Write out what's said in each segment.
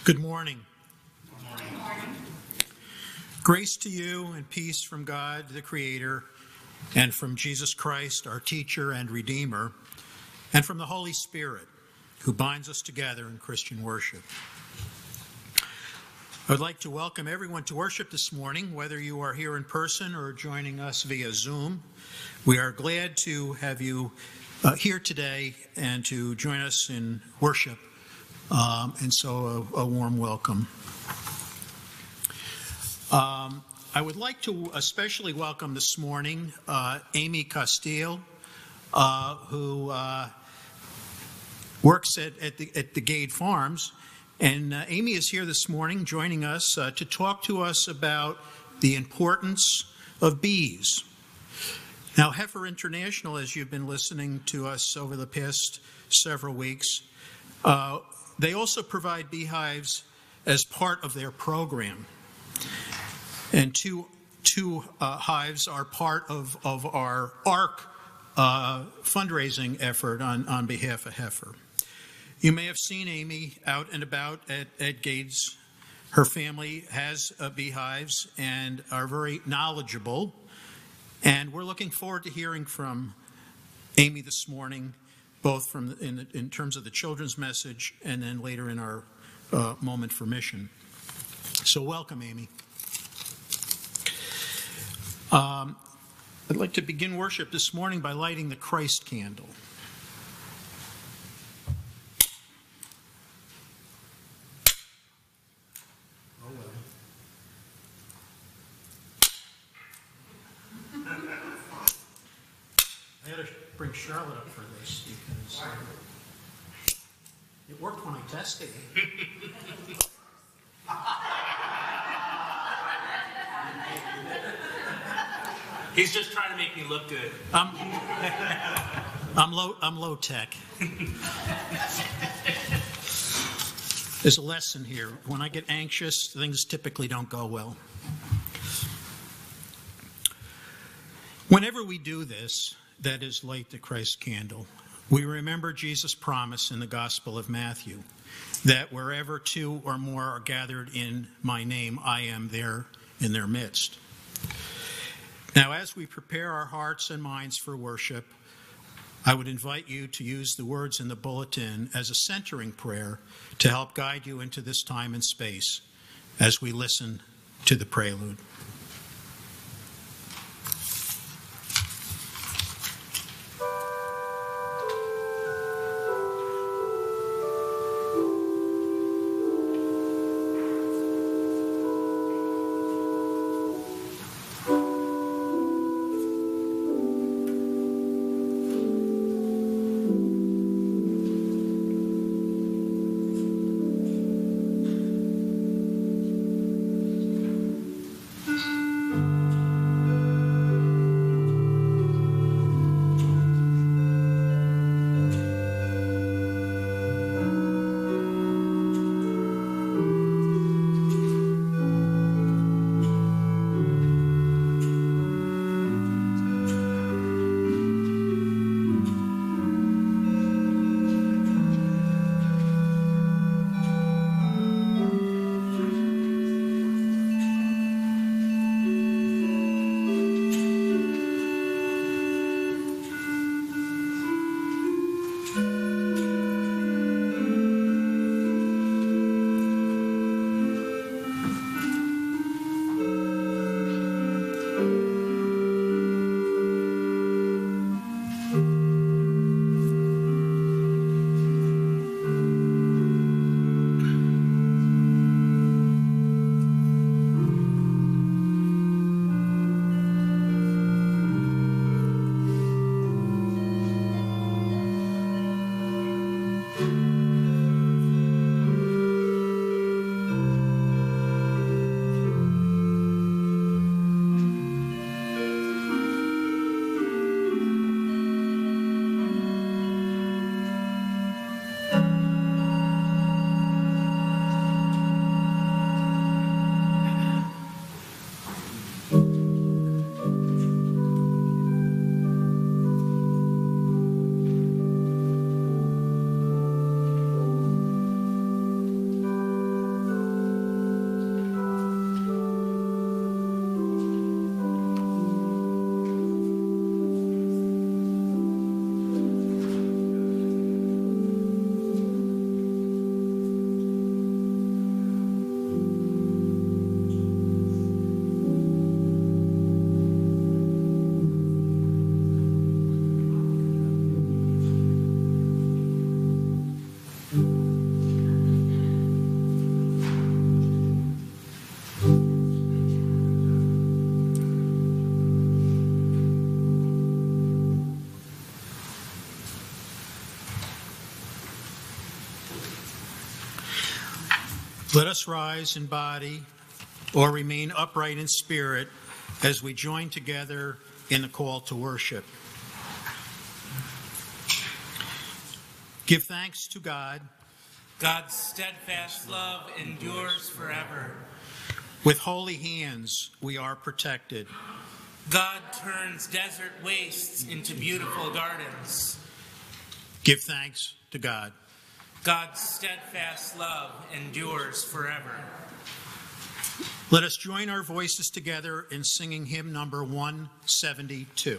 Good morning. Grace to you and peace from God, the Creator, and from Jesus Christ, our teacher and Redeemer, and from the Holy Spirit, who binds us together in Christian worship. I'd like to welcome everyone to worship this morning, whether you are here in person or joining us via Zoom. We are glad to have you here today and to join us in worship. And so a warm welcome. I would like to especially welcome this morning Amy Castile, who works at the Gade Farms. And Amy is here this morning joining us to talk to us about the importance of bees. Now, Heifer International, as you've been listening to us over the past several weeks, they also provide beehives as part of their program. And two hives are part of our ARC fundraising effort on behalf of Heifer. You may have seen Amy out and about at Gade's. Her family has beehives and are very knowledgeable. And we're looking forward to hearing from Amy this morning, both in terms of the children's message and then later in our moment for mission. So welcome, Amy. I'd like to begin worship this morning by lighting the Christ candle. Oh, well. I had to bring Charlotte up for this because it worked when I tested it. He's just trying to make me look good. I'm low tech. There's a lesson here. When I get anxious, things typically don't go well. Whenever we do this, that is, light the Christ candle, we remember Jesus' promise in the Gospel of Matthew that wherever two or more are gathered in my name, I am there in their midst. Now, as we prepare our hearts and minds for worship, I would invite you to use the words in the bulletin as a centering prayer to help guide you into this time and space as we listen to the prelude. Let us rise in body or remain upright in spirit as we join together in the call to worship. Give thanks to God. God's steadfast love endures forever. With holy hands we are protected. God turns desert wastes into beautiful gardens. Give thanks to God. God's steadfast love endures forever. Let us join our voices together in singing hymn number 172.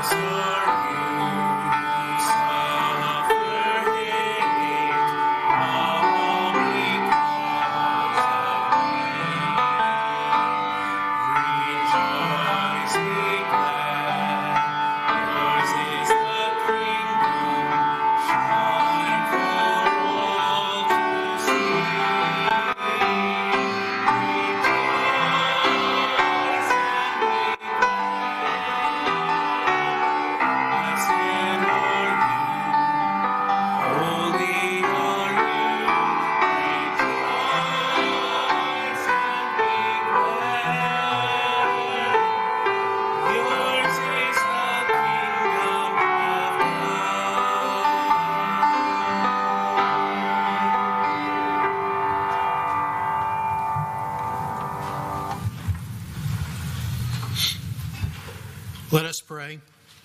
Let us pray.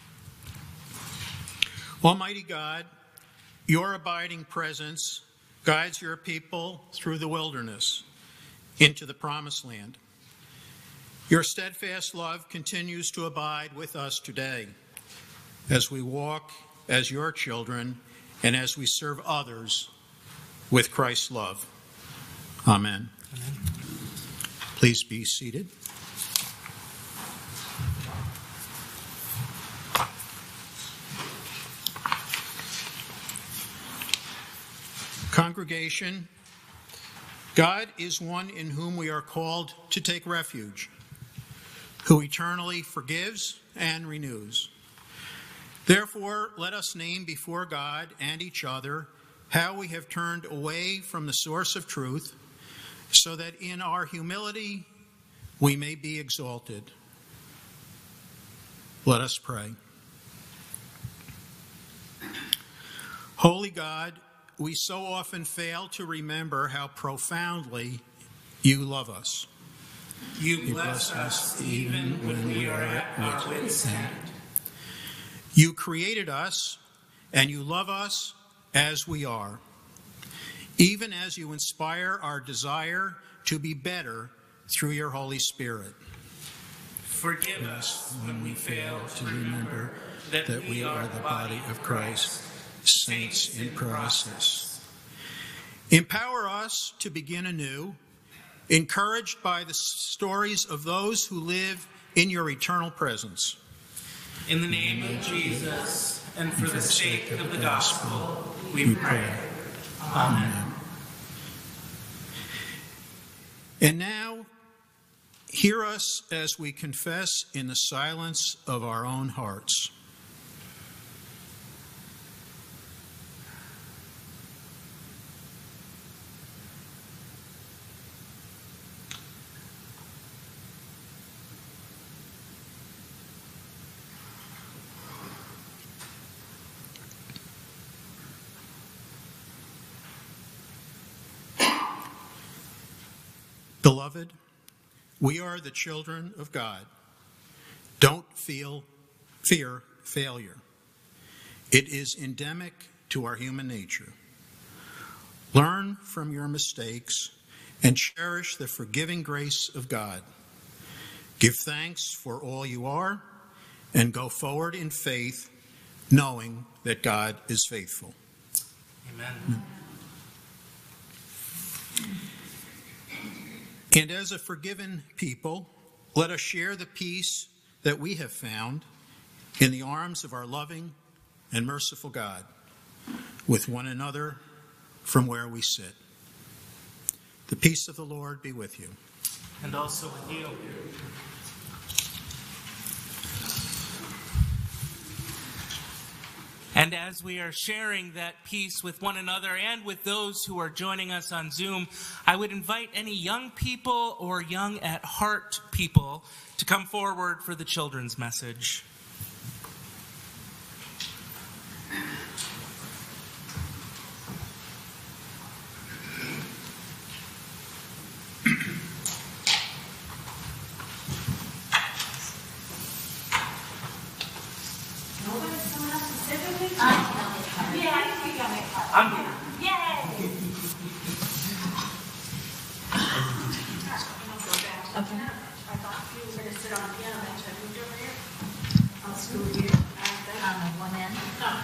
Almighty God, your abiding presence guides your people through the wilderness into the promised land. Your steadfast love continues to abide with us today as we walk as your children and as we serve others with Christ's love. Amen. Amen. Please be seated. Congregation, God is one in whom we are called to take refuge, who eternally forgives and renews. Therefore, let us name before God and each other how we have turned away from the source of truth, so that in our humility we may be exalted. Let us pray. Holy God, we so often fail to remember how profoundly you love us. You bless us even when we are at our wits' end. You created us, and you love us as we are, even as you inspire our desire to be better through your Holy Spirit. Forgive us when we fail to remember that we are the body of Christ, saints in process. Empower us to begin anew, encouraged by the stories of those who live in your eternal presence. In the name of Jesus, and for the sake of the gospel, we pray. Amen. And now, hear us as we confess in the silence of our own hearts. Beloved, we are the children of God. Don't fear failure. It is endemic to our human nature. Learn from your mistakes and cherish the forgiving grace of God. Give thanks for all you are and go forward in faith, knowing that God is faithful. Amen. And as a forgiven people, let us share the peace that we have found in the arms of our loving and merciful God with one another from where we sit. The peace of the Lord be with you. And also with you. And as we are sharing that peace with one another and with those who are joining us on Zoom, I would invite any young people or young at heart people to come forward for the children's message. I'm here. Yay! Okay. I thought you were going to sit on the piano bench. I moved over here. I'll scoot here. on the one end.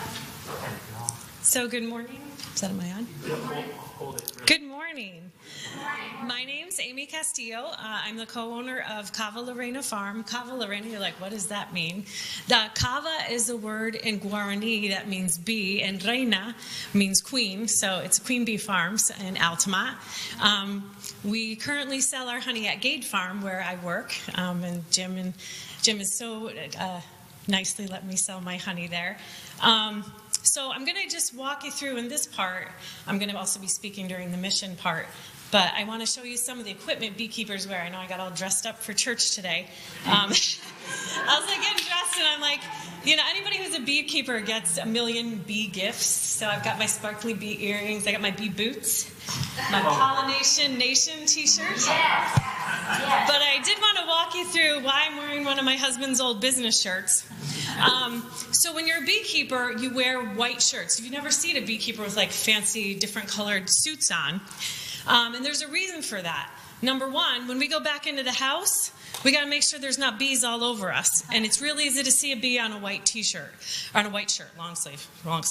So good morning. Is that my on? Good morning. My name's Amy Castillo. I'm the co-owner of Cava Lorena Farm. Cava Lorena, you're like, what does that mean? The Cava is a word in Guarani that means bee, and Reina means queen. So it's Queen Bee Farms in Altamont. We currently sell our honey at Gade Farm, where I work, and Jim is so nicely let me sell my honey there. So I'm going to just walk you through in this part. I'm going to also be speaking during the mission part. But I want to show you some of the equipment beekeepers wear. I know I got all dressed up for church today. I was like getting dressed and I'm like, anybody who's a beekeeper gets a million bee gifts. So I've got my sparkly bee earrings. I got my bee boots, my Pollination Nation t-shirt. Yes. But I did want to walk you through why I'm wearing one of my husband's old business shirts. So when you're a beekeeper, you wear white shirts. If you've never seen a beekeeper with like fancy different colored suits on, and there's a reason for that. Number one, when we go back into the house, we got to make sure there's not bees all over us. And it's real easy to see a bee on a white t-shirt, or on a white shirt, long sleeve.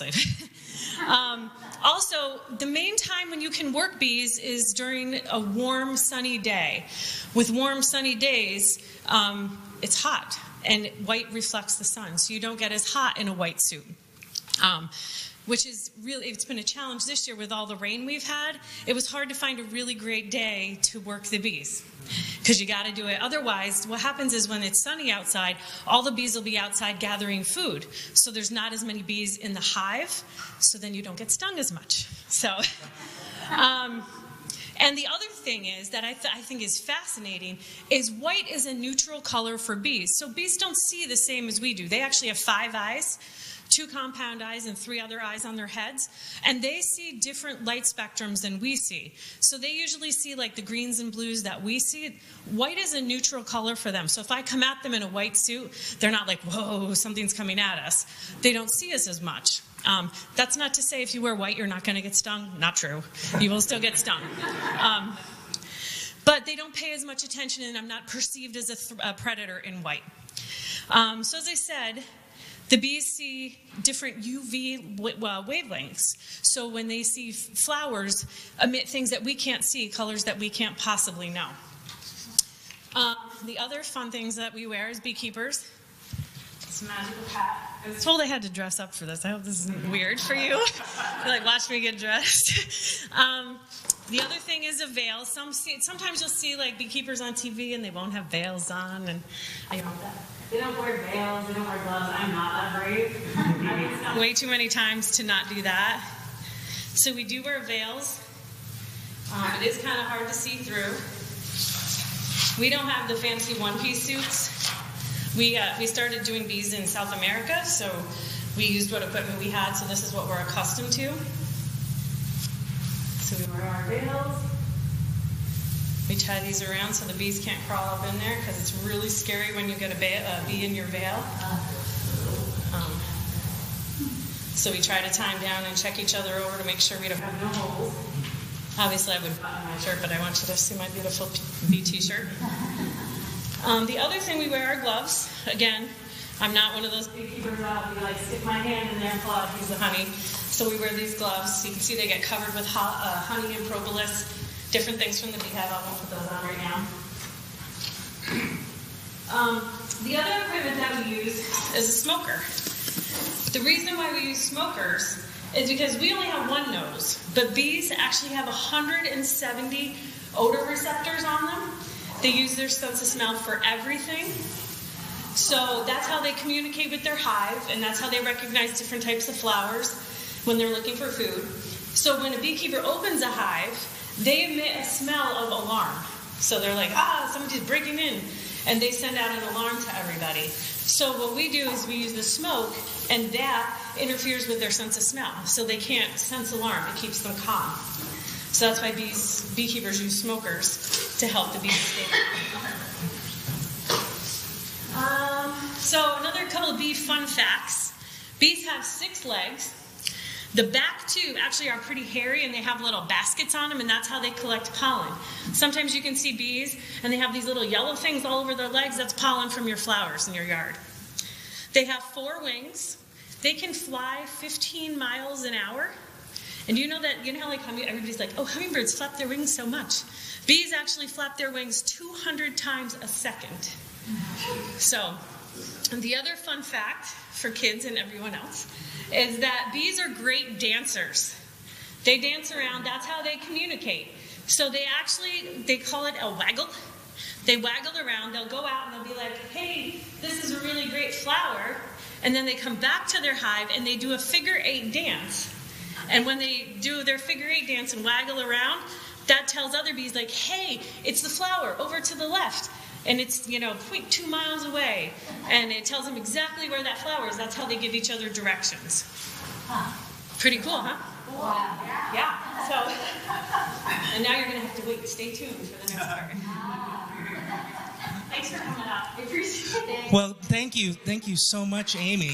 Also, the main time when you can work bees is during a warm, sunny day. With warm, sunny days, it's hot, and white reflects the sun, so you don't get as hot in a white suit. Which is really, it's been a challenge this year with all the rain we've had. It was hard to find a really great day to work the bees because you got to do it. Otherwise, what happens is when it's sunny outside, all the bees will be outside gathering food. So there's not as many bees in the hive, so then you don't get stung as much. So, and the other thing is that I think is fascinating is white is a neutral color for bees. So bees don't see the same as we do. They actually have 5 eyes. 2 compound eyes and 3 other eyes on their heads, and they see different light spectrums than we see. So they usually see like the greens and blues that we see. White is a neutral color for them. So if I come at them in a white suit, they're not like, whoa, something's coming at us. They don't see us as much. That's not to say if you wear white, you're not going to get stung. Not true. You will still get stung. But they don't pay as much attention, and I'm not perceived as a predator in white. So as I said, the bees see different UV wavelengths. So when they see flowers, emit things that we can't see, colors that we can't possibly know. The other fun things that we wear as beekeepers, this magical hat. I was told I had to dress up for this. I hope this isn't weird for you. Like, watch me get dressed. The other thing is a veil. Sometimes you'll see like beekeepers on TV and they won't have veils on, and they don't wear veils, they don't wear gloves. I'm not that brave. I've been stung way too many times to not do that. So we do wear veils. It is kind of hard to see through. We don't have the fancy one-piece suits. We started doing bees in South America, so we used what equipment we had, so this is what we're accustomed to. So we wear our veils. We tie these around so the bees can't crawl up in there because it's really scary when you get a bee in your veil. So we try to tie them down and check each other over to make sure we don't have no holes. Obviously I would button my shirt, but I want you to see my beautiful bee t-shirt. The other thing we wear are gloves. Again, I'm not one of those beekeepers that will like stick my hand in there and pull out a piece of honey. So we wear these gloves. You can see they get covered with honey and propolis, different things from the beehive. I won't put those on right now. The other equipment that we use is a smoker. The reason why we use smokers is because we only have one nose, but bees actually have 170 odor receptors on them. They use their sense of smell for everything. So that's how they communicate with their hive, and that's how they recognize different types of flowers when they're looking for food. So when a beekeeper opens a hive, they emit a smell of alarm. So they're like, somebody's breaking in. And they send out an alarm to everybody. So what we do is we use the smoke, and that interferes with their sense of smell. So they can't sense alarm. It keeps them calm. So that's why beekeepers use smokers to help the bees stay calm. So another couple of bee fun facts. Bees have 6 legs. The back 2 actually are pretty hairy, and they have little baskets on them, and that's how they collect pollen. Sometimes you can see bees, and they have these little yellow things all over their legs. That's pollen from your flowers in your yard. They have 4 wings. They can fly 15 miles an hour. And you know how like everybody's like, oh, hummingbirds flap their wings so much. Bees actually flap their wings 200 times a second. So, the other fun fact for kids and everyone else is that bees are great dancers. They dance around, that's how they communicate. So they call it a waggle. They waggle around, they'll go out and they'll be like, hey, this is a really great flower. And then they come back to their hive and they do a figure 8 dance. And when they do their figure 8 dance and waggle around, that tells other bees like, hey, it's the flower over to the left. And it's, 0.2 miles away. And it tells them exactly where that flower is. That's how they give each other directions. Pretty cool, huh? Wow. Yeah. So, and now you're going to have to wait. Stay tuned for the next part. Thanks for coming out. I appreciate it. Well, thank you. Thank you so much, Amy.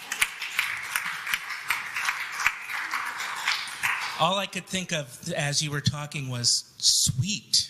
All I could think of as you were talking was sweet.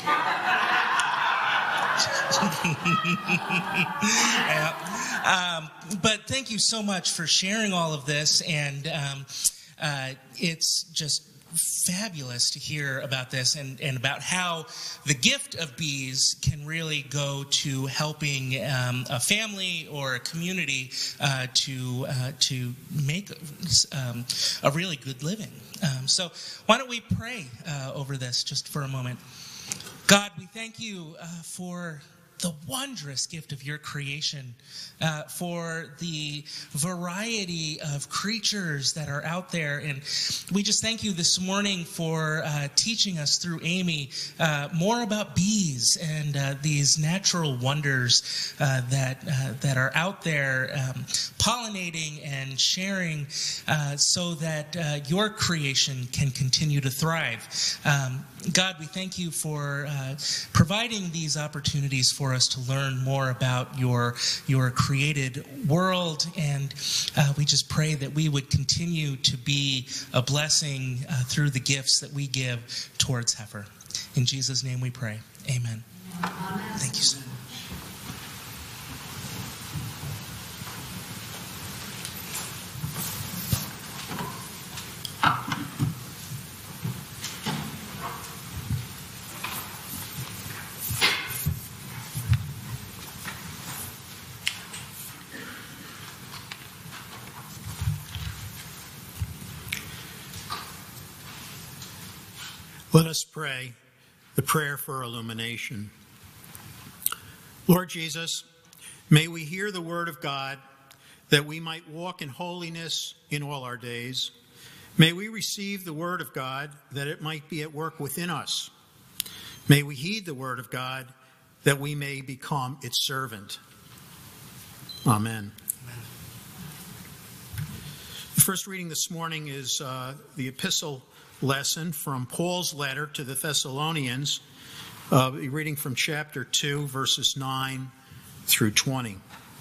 But thank you so much for sharing all of this, and it's just fabulous to hear about this and about how the gift of bees can really go to helping a family or a community to make a really good living. So why don't we pray over this just for a moment. God, we thank you for the wondrous gift of your creation, for the variety of creatures that are out there. And we just thank you this morning for teaching us through Amy more about bees and these natural wonders that are out there pollinating and sharing so that your creation can continue to thrive. God, we thank you for providing these opportunities for us to learn more about your created world, and we just pray that we would continue to be a blessing through the gifts that we give towards Heifer. In Jesus' name we pray. Amen. Thank you so much. Let us pray the prayer for illumination. Lord Jesus, may we hear the word of God that we might walk in holiness in all our days. May we receive the word of God that it might be at work within us. May we heed the word of God that we may become its servant. Amen. The first reading this morning is the epistle lesson from Paul's letter to the Thessalonians, reading from chapter 2, verses 9 through 20.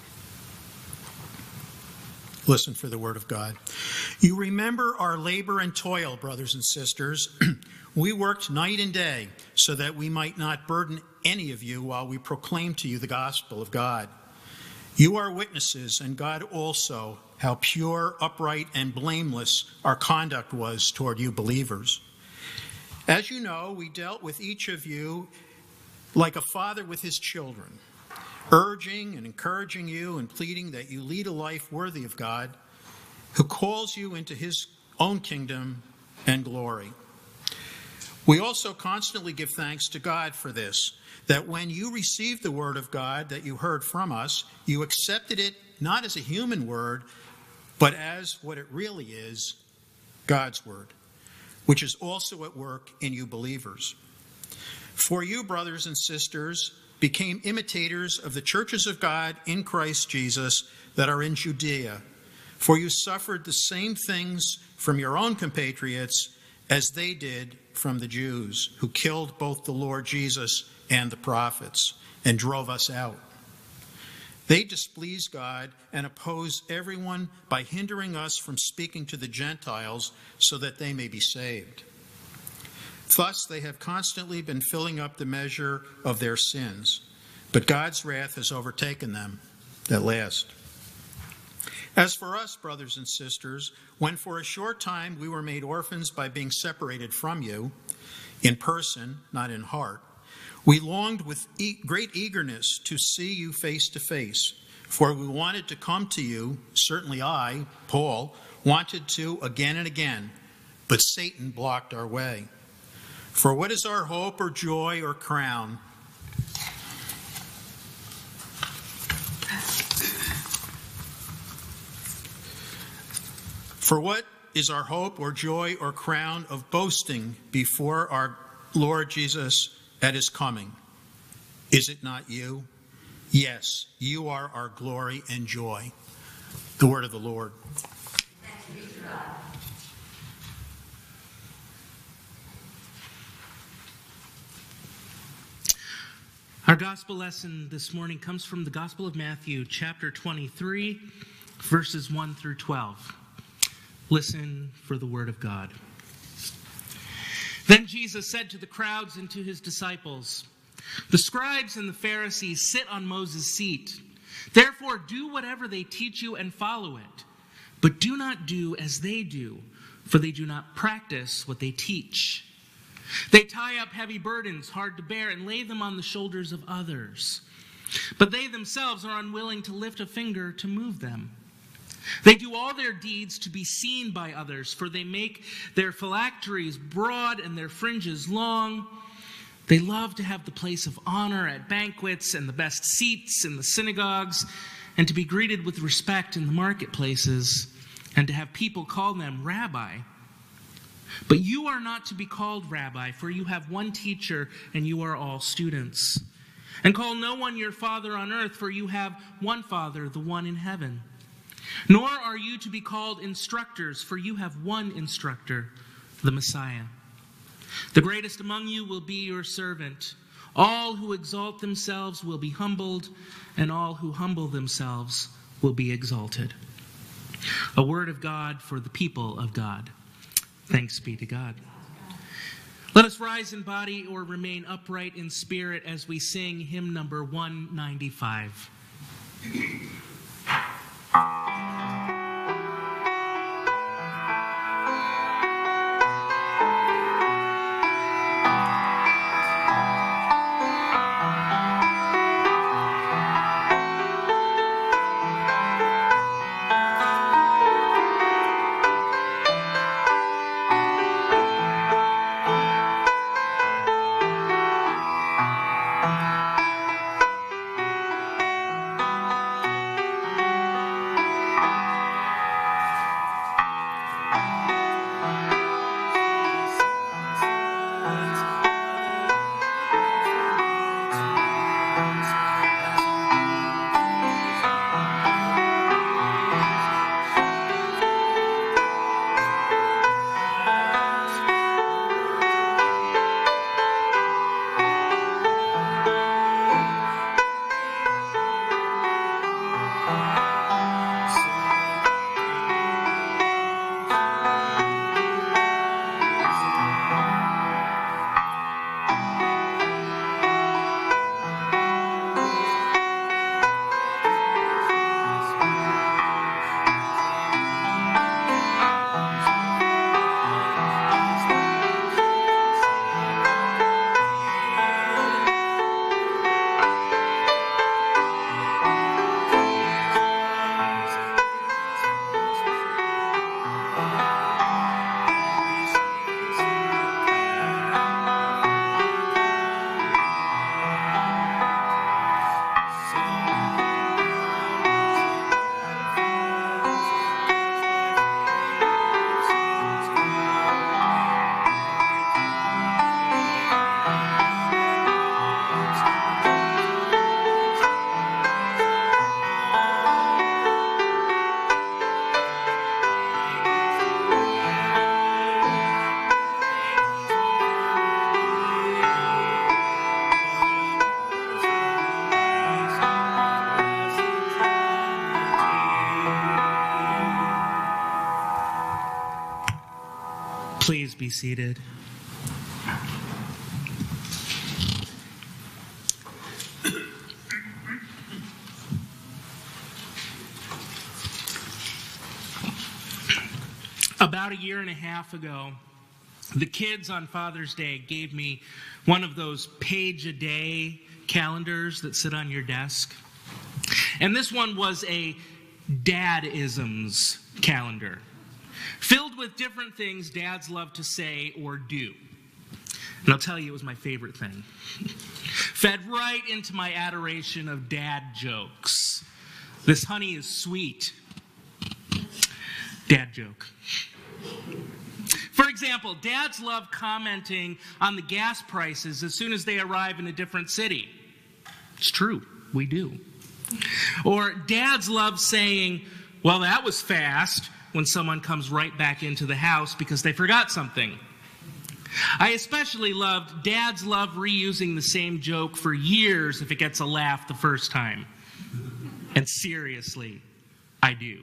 Listen for the word of God. You remember our labor and toil, brothers and sisters. We worked night and day so that we might not burden any of you while we proclaim to you the gospel of God. You are witnesses, and God also, how pure, upright, and blameless our conduct was toward you believers. As you know, we dealt with each of you like a father with his children, urging and encouraging you and pleading that you lead a life worthy of God, who calls you into his own kingdom and glory. We also constantly give thanks to God for this, that when you received the word of God that you heard from us, you accepted it not as a human word, but as what it really is, God's word, which is also at work in you believers. For you, brothers and sisters, became imitators of the churches of God in Christ Jesus that are in Judea. For you suffered the same things from your own compatriots as they did from the Jews, who killed both the Lord Jesus and the prophets and drove us out. They displease God and oppose everyone by hindering us from speaking to the Gentiles so that they may be saved. Thus they have constantly been filling up the measure of their sins, but God's wrath has overtaken them at last. As for us, brothers and sisters, when for a short time we were made orphans by being separated from you, in person, not in heart, we longed with great eagerness to see you face to face, for we wanted to come to you, certainly I, Paul, wanted to again and again, but Satan blocked our way. For what is our hope or joy or crown? For what is our hope or joy or crown of boasting before our Lord Jesus at his coming? Is it not you? Yes, you are our glory and joy. The word of the Lord. Thanks be to God. Our gospel lesson this morning comes from the Gospel of Matthew, chapter 23, verses 1 through 12. Listen for the word of God. Then Jesus said to the crowds and to his disciples, "The scribes and the Pharisees sit on Moses' seat. Therefore, do whatever they teach you and follow it. But do not do as they do, for they do not practice what they teach. They tie up heavy burdens, hard to bear, and lay them on the shoulders of others. But they themselves are unwilling to lift a finger to move them. They do all their deeds to be seen by others, for they make their phylacteries broad and their fringes long. They love to have the place of honor at banquets and the best seats in the synagogues, and to be greeted with respect in the marketplaces, and to have people call them Rabbi. But you are not to be called Rabbi, for you have one teacher, and you are all students. And call no one your father on earth, for you have one Father, the one in heaven. Nor are you to be called instructors, for you have one instructor, the Messiah. The greatest among you will be your servant. All who exalt themselves will be humbled, and all who humble themselves will be exalted." A word of God for the people of God. Thanks be to God. Let us rise in body or remain upright in spirit as we sing hymn number 195. Please be seated. About a year and a half ago, the kids on Father's Day gave me one of those page-a-day calendars that sit on your desk. And this one was a dad-isms calendar, filled with different things dads love to say or do. And I'll tell you, it was my favorite thing. Fed right into my adoration of dad jokes. This honey is sweet. Dad joke. For example, dads love commenting on the gas prices as soon as they arrive in a different city. It's true, we do. Or dads love saying, well, that was fast, when someone comes right back into the house because they forgot something. I especially loved dads love reusing the same joke for years if it gets a laugh the first time. And seriously, I do.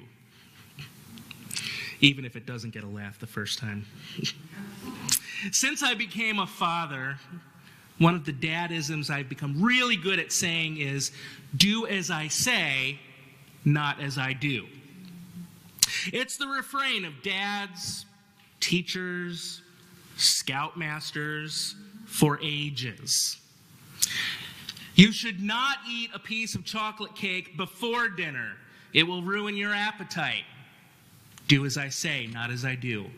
Even if it doesn't get a laugh the first time. Since I became a father, one of the dad-isms I've become really good at saying is, do as I say, not as I do. It's the refrain of dads, teachers, scoutmasters for ages. You should not eat a piece of chocolate cake before dinner. It will ruin your appetite. Do as I say, not as I do.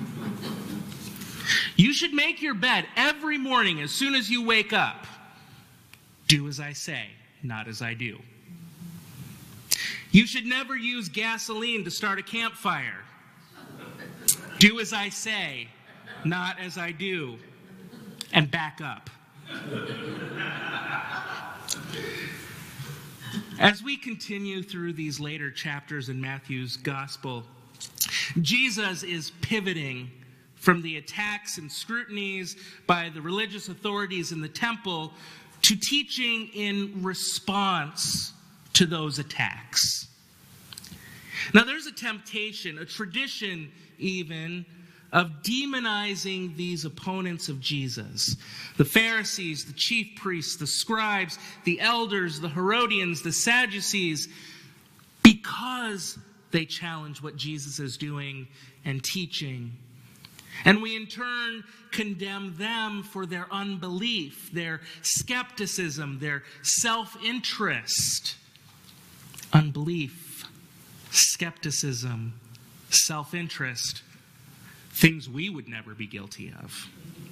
You should make your bed every morning as soon as you wake up. Do as I say, not as I do. You should never use gasoline to start a campfire. Do as I say, not as I do. And back up. As we continue through these later chapters in Matthew's gospel, Jesus is pivoting from the attacks and scrutinies by the religious authorities in the temple to teaching in response to those attacks. Now, there's a temptation, a tradition even, of demonizing these opponents of Jesus. The Pharisees, the chief priests, the scribes, the elders, the Herodians, the Sadducees, because they challenge what Jesus is doing and teaching. And we in turn condemn them for their unbelief, their skepticism, their self-interest. Unbelief, skepticism, self-interest, things we would never be guilty of.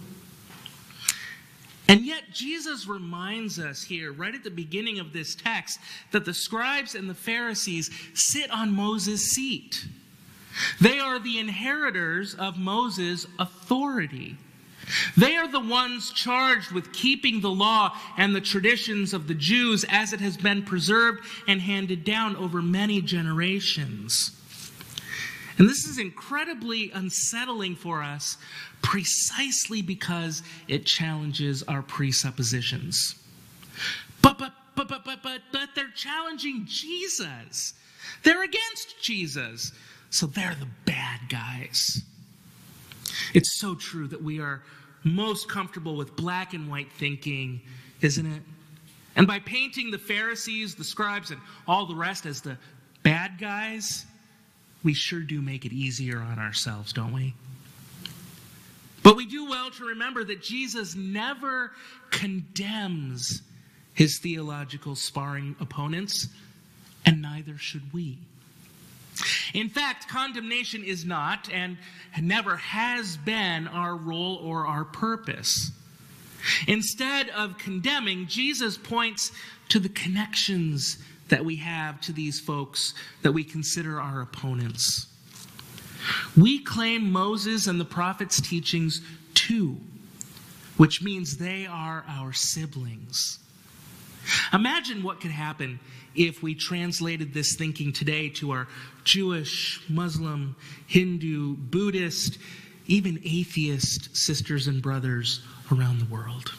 And yet Jesus reminds us here, right at the beginning of this text, that the scribes and the Pharisees sit on Moses' seat. They are the inheritors of Moses' authority. They are the ones charged with keeping the law and the traditions of the Jews as it has been preserved and handed down over many generations. And this is incredibly unsettling for us precisely because it challenges our presuppositions. But they're challenging Jesus. They're against Jesus. So they're the bad guys. It's so true that we are most comfortable with black and white thinking, isn't it? And by painting the Pharisees, the scribes, and all the rest as the bad guys, we sure do make it easier on ourselves, don't we? But we do well to remember that Jesus never condemns his theological sparring opponents, and neither should we. In fact, condemnation is not and never has been our role or our purpose. Instead of condemning, Jesus points to the connections that we have to these folks that we consider our opponents. We claim Moses and the prophets' teachings too, which means they are our siblings. Imagine what could happen if we translated this thinking today to our Jewish, Muslim, Hindu, Buddhist, even atheist sisters and brothers around the world.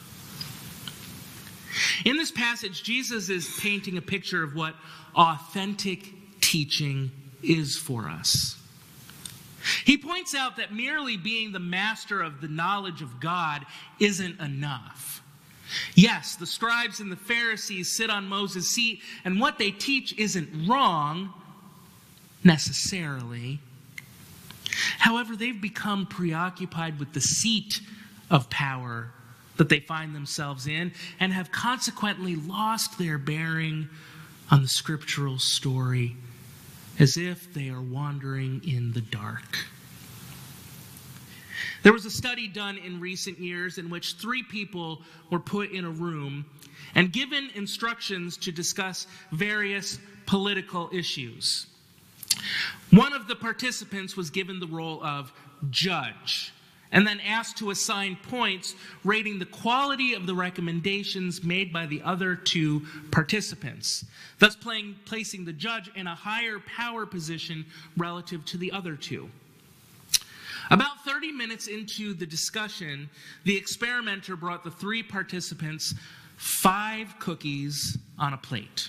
In this passage, Jesus is painting a picture of what authentic teaching is for us. He points out that merely being the master of the knowledge of God isn't enough. Yes, the scribes and the Pharisees sit on Moses' seat, and what they teach isn't wrong, necessarily. However, they've become preoccupied with the seat of power that they find themselves in and have consequently lost their bearing on the scriptural story, as if they are wandering in the dark. There was a study done in recent years in which 3 people were put in a room and given instructions to discuss various political issues. One of the participants was given the role of judge and then asked to assign points rating the quality of the recommendations made by the other 2 participants, thus placing the judge in a higher power position relative to the other 2. About 30 minutes into the discussion, the experimenter brought the 3 participants 5 cookies on a plate.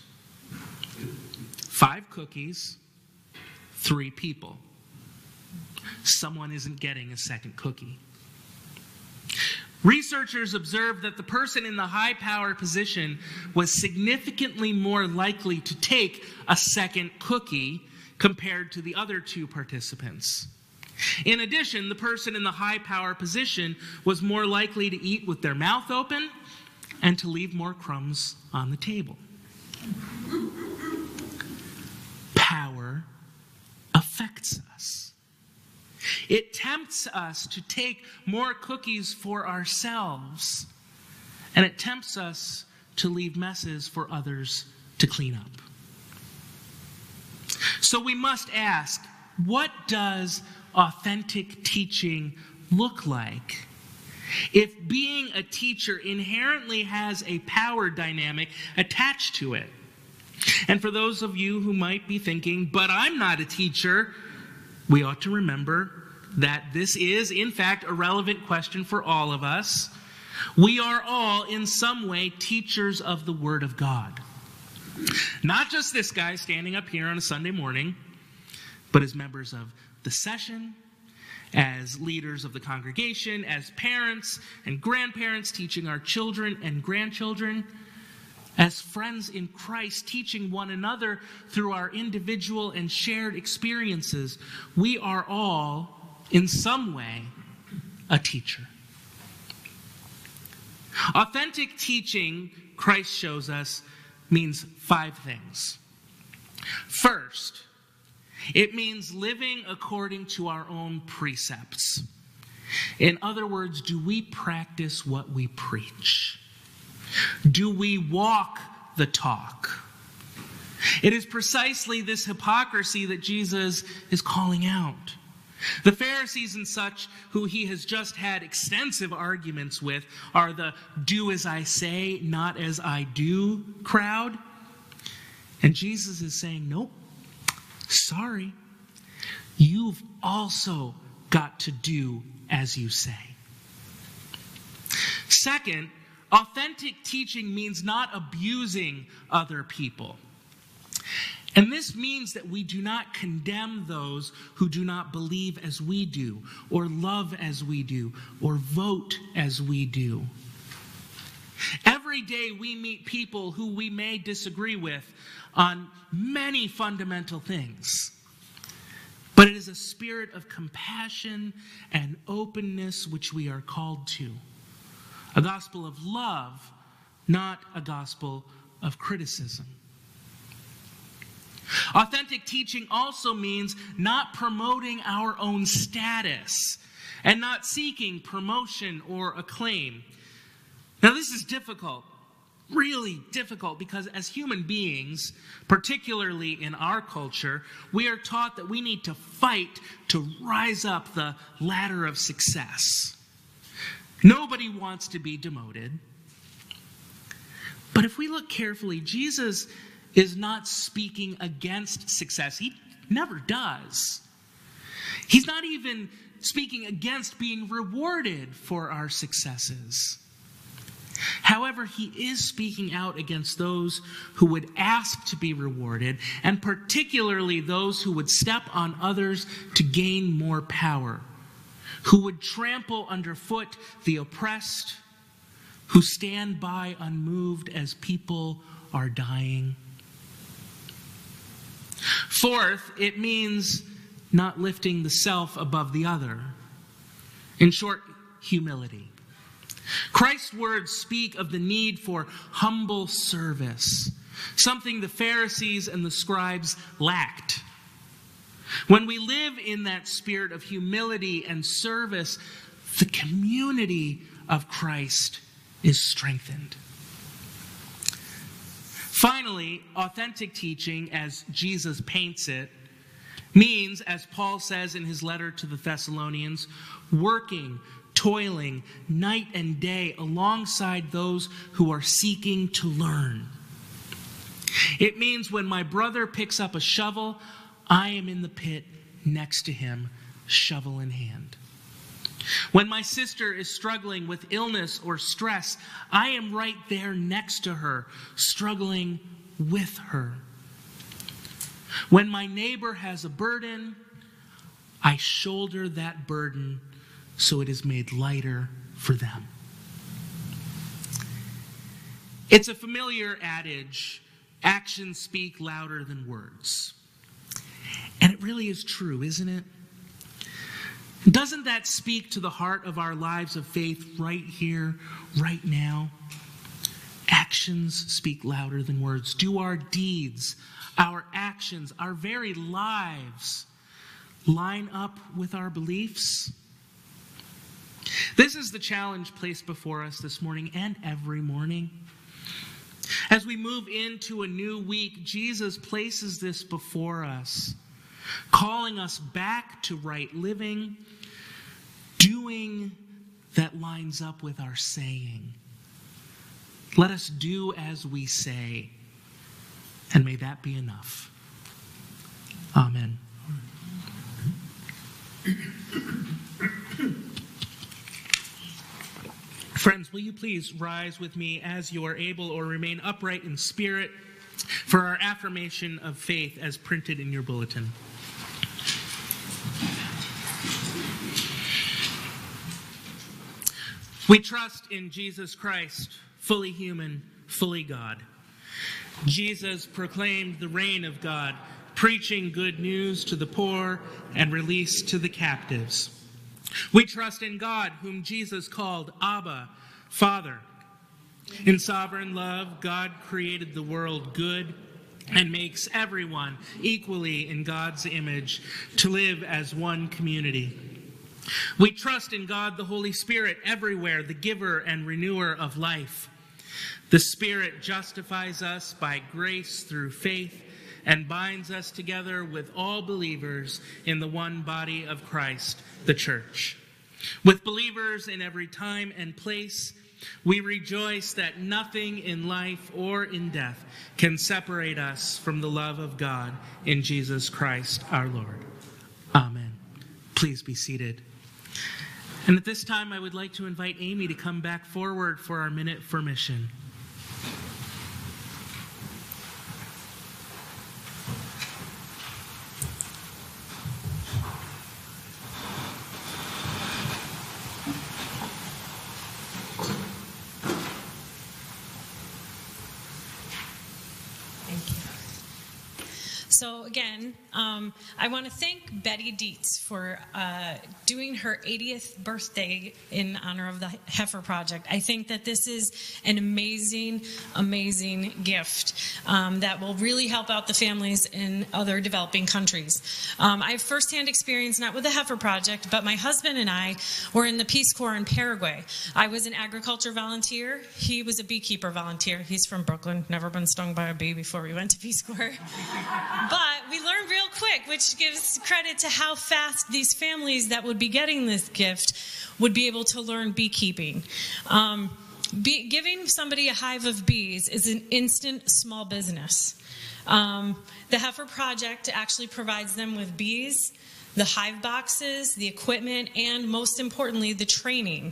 5 cookies, 3 people. Someone isn't getting a second cookie. Researchers observed that the person in the high power position was significantly more likely to take a second cookie compared to the other 2 participants. In addition, the person in the high power position was more likely to eat with their mouth open and to leave more crumbs on the table. Power affects us. It tempts us to take more cookies for ourselves, and it tempts us to leave messes for others to clean up. So we must ask, what does authentic teaching look like? If being a teacher inherently has a power dynamic attached to it. And for those of you who might be thinking, but I'm not a teacher, we ought to remember that this is, in fact, a relevant question for all of us. We are all, in some way, teachers of the Word of God. Not just this guy standing up here on a Sunday morning, but as members of the session, as leaders of the congregation, as parents and grandparents teaching our children and grandchildren, as friends in Christ teaching one another through our individual and shared experiences. We are all, in some way, a teacher. Authentic teaching, Christ shows us, means 5 things. First, it means living according to our own precepts. In other words, do we practice what we preach? Do we walk the talk? It is precisely this hypocrisy that Jesus is calling out. The Pharisees and such, who he has just had extensive arguments with, are the do as I say, not as I do crowd. And Jesus is saying, nope. Sorry, you've also got to do as you say. Second, authentic teaching means not abusing other people. And this means that we do not condemn those who do not believe as we do, or love as we do, or vote as we do. Every day we meet people who we may disagree with on many fundamental things. But it is a spirit of compassion and openness which we are called to. A gospel of love, not a gospel of criticism. Authentic teaching also means not promoting our own status and not seeking promotion or acclaim. Now, this is difficult, really difficult, because as human beings, particularly in our culture, we are taught that we need to fight to rise up the ladder of success. Nobody wants to be demoted. But if we look carefully, Jesus is not speaking against success. He never does. He's not even speaking against being rewarded for our successes. However, he is speaking out against those who would ask to be rewarded, and particularly those who would step on others to gain more power, who would trample underfoot the oppressed, who stand by unmoved as people are dying. Fourth, it means not lifting the self above the other. In short, humility. Christ's words speak of the need for humble service, something the Pharisees and the scribes lacked. When we live in that spirit of humility and service, the community of Christ is strengthened. Finally, authentic teaching, as Jesus paints it, means, as Paul says in his letter to the Thessalonians, working, toiling, night and day alongside those who are seeking to learn. It means when my brother picks up a shovel, I am in the pit next to him, shovel in hand. When my sister is struggling with illness or stress, I am right there next to her, struggling with her. When my neighbor has a burden, I shoulder that burden so it is made lighter for them. It's a familiar adage, actions speak louder than words. And it really is true, isn't it? Doesn't that speak to the heart of our lives of faith right here, right now? Actions speak louder than words. Do our deeds, our actions, our very lives line up with our beliefs? This is the challenge placed before us this morning and every morning. As we move into a new week, Jesus places this before us, calling us back to right living, doing that lines up with our saying. Let us do as we say, and may that be enough. Amen. Friends, will you please rise with me as you are able, or remain upright in spirit for our affirmation of faith as printed in your bulletin. We trust in Jesus Christ, fully human, fully God. Jesus proclaimed the reign of God, preaching good news to the poor and release to the captives. We trust in God, whom Jesus called Abba, Father. In sovereign love, God created the world good and makes everyone equally in God's image to live as one community. We trust in God, the Holy Spirit, everywhere, the giver and renewer of life. The Spirit justifies us by grace through faith and binds us together with all believers in the one body of Christ, the church. With believers in every time and place, we rejoice that nothing in life or in death can separate us from the love of God in Jesus Christ our Lord. Amen. Please be seated. And at this time, I would like to invite Amy to come back forward for our Minute for Mission. So again, I want to thank Betty Dietz for doing her 80th birthday in honor of the Heifer Project. I think that this is an amazing, amazing gift that will really help out the families in other developing countries. I have firsthand experience, not with the Heifer Project, but my husband and I were in the Peace Corps in Paraguay. I was an agriculture volunteer. He was a beekeeper volunteer. He's from Brooklyn, never been stung by a bee before we went to Peace Corps. But we learned real quick, which gives credit to how fast these families that would be getting this gift would be able to learn beekeeping. Giving somebody a hive of bees is an instant small business. The Heifer Project actually provides them with bees, the hive boxes, the equipment, and most importantly, the training.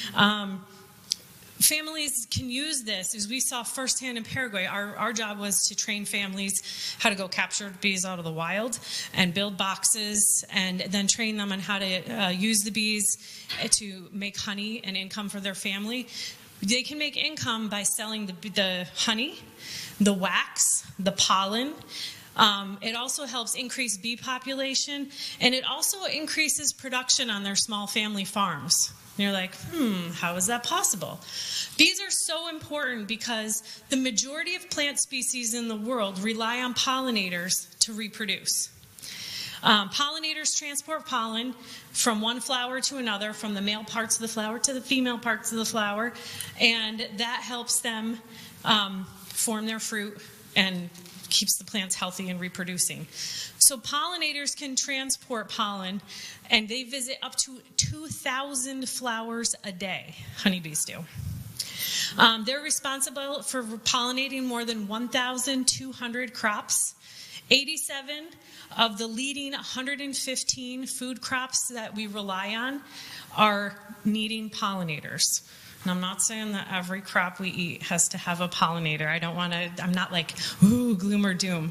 Families can use this, as we saw firsthand in Paraguay. Our job was to train families how to go capture bees out of the wild and build boxes, and then train them on how to use the bees to make honey and income for their family. They can make income by selling the honey, the wax, the pollen, It also helps increase bee population, and it also increases production on their small family farms. And you're like, how is that possible? Bees are so important because the majority of plant species in the world rely on pollinators to reproduce. Pollinators transport pollen from one flower to another, from the male parts of the flower to the female parts of the flower, and that helps them form their fruit and keeps the plants healthy and reproducing. So pollinators can transport pollen, and they visit up to 2,000 flowers a day, honeybees do. They're responsible for pollinating more than 1,200 crops. 87 of the leading 115 food crops that we rely on are needing pollinators. And I'm not saying that every crop we eat has to have a pollinator. I'm not like, ooh, gloom or doom.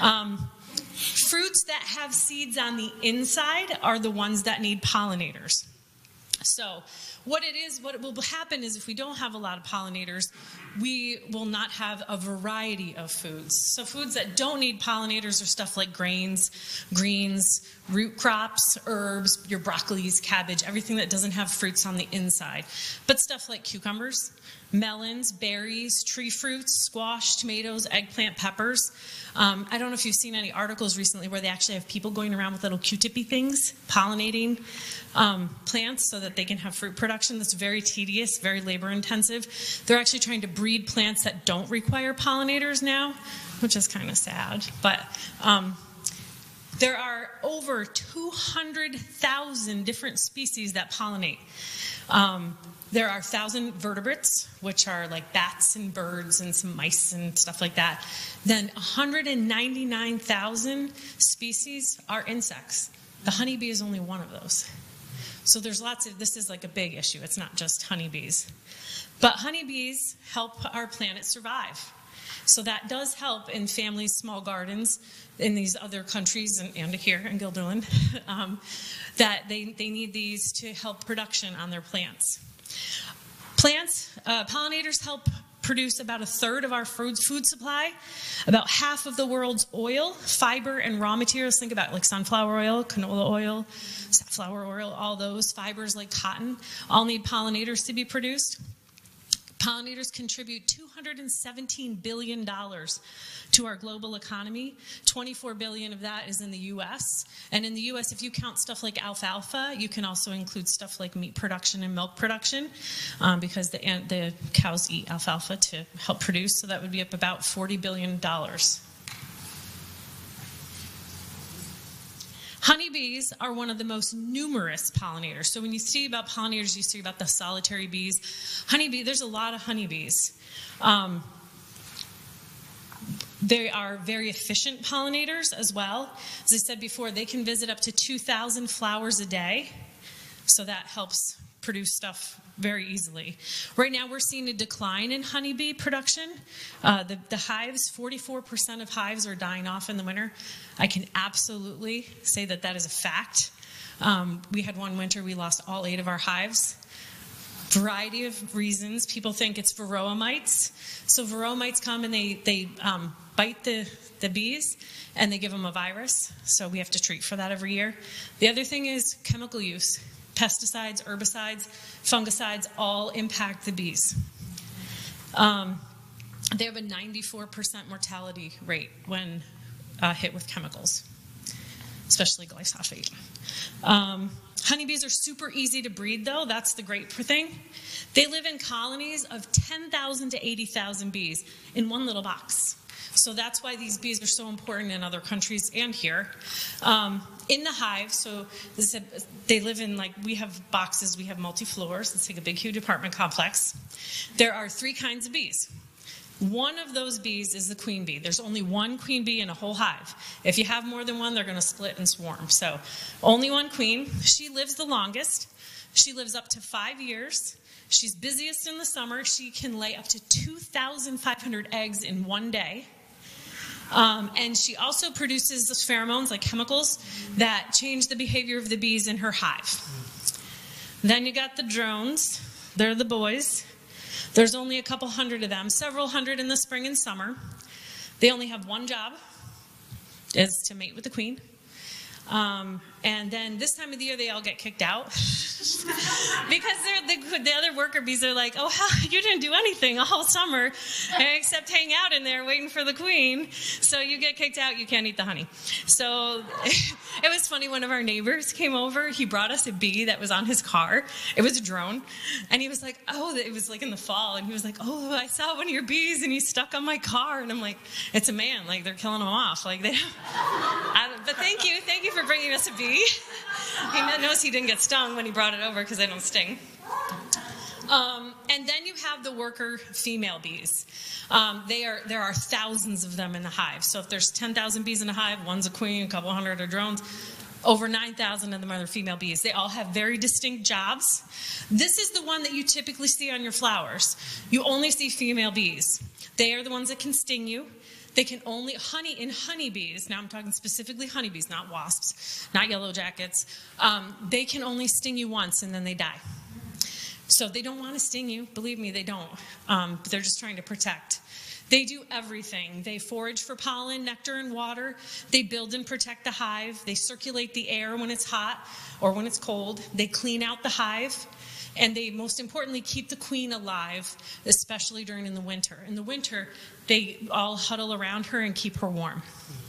Fruits that have seeds on the inside are the ones that need pollinators. So what will happen is if we don't have a lot of pollinators, we will not have a variety of foods. So foods that don't need pollinators are stuff like grains, greens, root crops, herbs, your broccolis, cabbage, everything that doesn't have fruits on the inside. But stuff like cucumbers, melons, berries, tree fruits, squash, tomatoes, eggplant, peppers. I don't know if you've seen any articles recently where they actually have people going around with little Q-tippy things, pollinating plants so that they can have fruit production. That's very tedious, very labor intensive. They're actually trying to breed plants that don't require pollinators now, which is kind of sad. But there are over 200,000 different species that pollinate. There are 1,000 vertebrates, which are like bats and birds and some mice and stuff like that. Then 199,000 species are insects. The honeybee is only one of those. So there's this is like a big issue. It's not just honeybees. But honeybees help our planet survive. So that does help in families' small gardens in these other countries and here in Guilderland, that they need these to help production on their plants. Pollinators help produce about 1/3 of our food supply, about half of the world's oil, fiber, and raw materials. Think about like sunflower oil, canola oil, safflower oil, all those fibers like cotton, all need pollinators to be produced. Pollinators contribute $217 billion to our global economy. $24 billion of that is in the U.S. And in the U.S., if you count stuff like alfalfa, you can also include stuff like meat production and milk production because the cows eat alfalfa to help produce. So that would be up about $40 billion. Honeybees are one of the most numerous pollinators. So when you see about pollinators, you see about the solitary bees. There's a lot of honeybees. They are very efficient pollinators as well. As I said before, they can visit up to 2,000 flowers a day. So that helps produce stuff very easily. Right now we're seeing a decline in honeybee production. The hives, 44% of hives are dying off in the winter. I can absolutely say that that is a fact. We had one winter we lost all 8 of our hives. Variety of reasons. People think it's varroa mites. So varroa mites come and they bite the bees and they give them a virus. So we have to treat for that every year. The other thing is chemical use. Pesticides, herbicides, fungicides all impact the bees. They have a 94% mortality rate when hit with chemicals, especially glyphosate. Honeybees are super easy to breed, though. That's the great thing. They live in colonies of 10,000 to 80,000 bees in one little box. So that's why these bees are so important in other countries and here. In the hive, so as I said, they live in, we have boxes, we have multi-floors. It's like a big, huge apartment complex. There are 3 kinds of bees. One of those bees is the queen bee. There's only one queen bee in a whole hive. If you have more than one, they're going to split and swarm. So only one queen. She lives the longest. She lives up to 5 years. She's busiest in the summer. She can lay up to 2,500 eggs in one day. And she also produces pheromones, like chemicals, that change the behavior of the bees in her hive. Then you got the drones. They're the boys. There's only a couple hundred of them, several hundred in the spring and summer. They only have one job. is to mate with the queen. And then this time of the year, they all get kicked out because the other worker bees are like, oh, hell, you didn't do anything all summer except hang out in there waiting for the queen. So you get kicked out. You can't eat the honey. So it was funny. One of our neighbors came over. He brought us a bee that was on his car. It was a drone. And he was like, oh, it was like in the fall. And he was like, oh, I saw one of your bees and he's stuck on my car. And I'm like, it's a man. Like, they're killing him off. Like, but thank you. Thank you for bringing us a bee. He knows he didn't get stung when he brought it over because they don't sting. And then you have the worker female bees. There are thousands of them in the hive. So if there's 10,000 bees in a hive, one's a queen, a couple hundred are drones. Over 9,000 of them are female bees. They all have very distinct jobs. This is the one that you typically see on your flowers. You only see female bees. They are the ones that can sting you. They can only, honeybees, now I'm talking specifically honeybees, not wasps, not yellow jackets, they can only sting you once and then they die. So they don't want to sting you, believe me, they don't. They're just trying to protect. They do everything. They forage for pollen, nectar, and water. They build and protect the hive. They circulate the air when it's hot or when it's cold. They clean out the hive. And they, most importantly, keep the queen alive, especially during the winter. In the winter, they all huddle around her and keep her warm.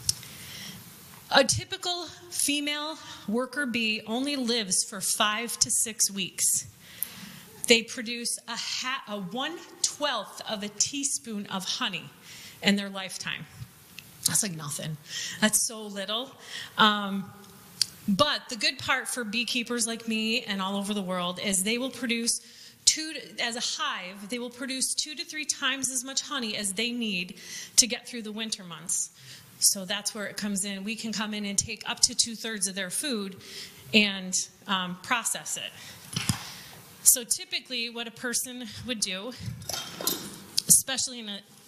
A typical female worker bee only lives for 5 to 6 weeks. They produce a 1/12 of a teaspoon of honey in their lifetime. That's like nothing. That's so little. But the good part for beekeepers like me and all over the world is they will produce as a hive, they will produce 2 to 3 times as much honey as they need to get through the winter months. So that's where it comes in. We can come in and take up to 2/3 of their food and process it. So typically what a person would do, especially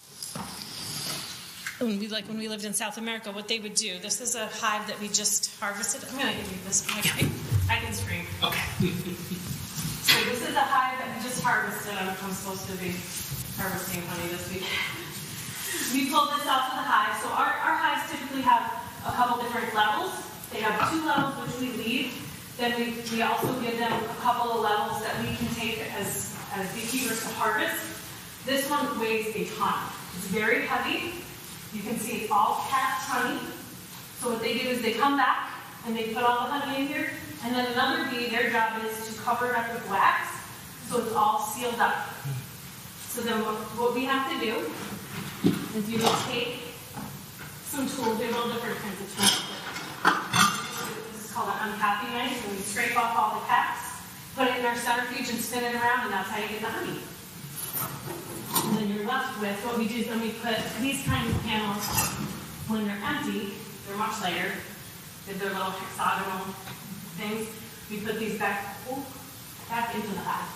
when we lived in South America, what they would do, this is a hive that we just harvested. I'm going to give you this. I can scream. Okay. So this is a hive that we just harvested. I'm supposed to be harvesting honey this week. We pulled this out to the hive. So our hives typically have a couple different levels. They have 2 levels which we leave. Then we also give them a couple of levels that we can take as beekeepers to harvest. This one weighs a ton. It's very heavy. You can see it's all capped honey. So what they do is they come back and they put all the honey in here. And then another bee, their job is to cover it up with wax so it's all sealed up. So then what we have to do is you will take some tools. We have all different kinds of tools. This is called an uncapping knife. And we scrape off all the caps, put it in our centrifuge and spin it around, and that's how you get the honey. And then you're left with, what we do is when we put these kinds of panels, when they're empty, they're much lighter. They're little hexagonal things. We put these back into the hive.